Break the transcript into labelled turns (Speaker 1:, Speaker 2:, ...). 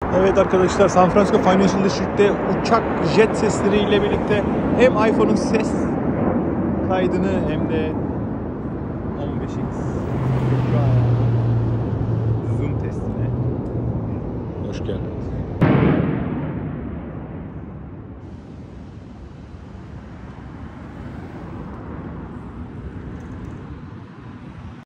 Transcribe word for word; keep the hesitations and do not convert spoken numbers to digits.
Speaker 1: Evet arkadaşlar, San Francisco Financial District'te uçak jet sesleriyle birlikte hem iPhone'un ses kaydını hem de on beş x zoom testine hoş geldiniz.